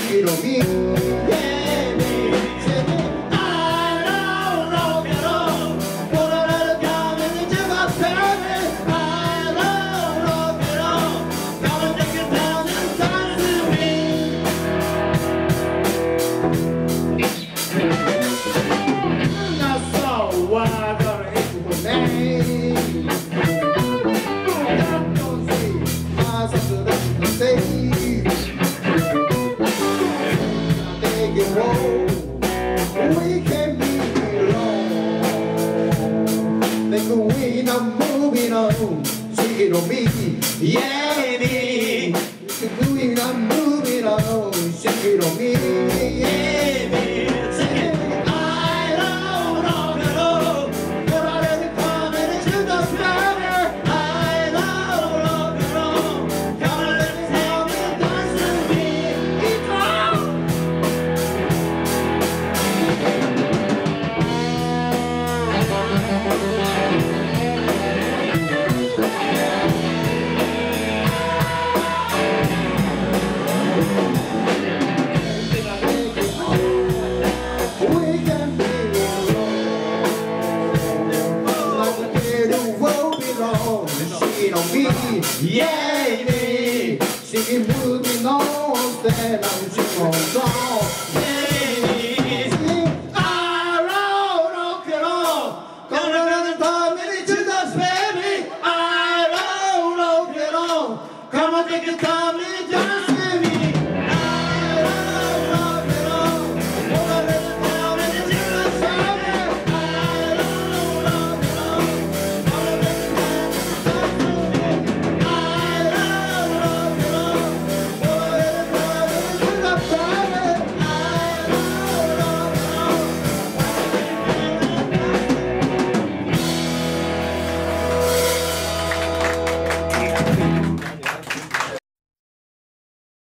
shake it on me. Yeah, me. Shake it. I don't rock and roll. Put a little down into my baby. I don't rock and roll. Come and take it down and dance with me. That's all I gotta hit with me. We can be alone. Like we not moving on. Shake it on me, yeah, me. We not moving on. Shake it on me, yeah, me. Shake it. I don't know, but I let it come and it's just a fire. I don't know, come and let it come and dance with me. It's all. On me, yeah, me. She moving on, stand on, she won't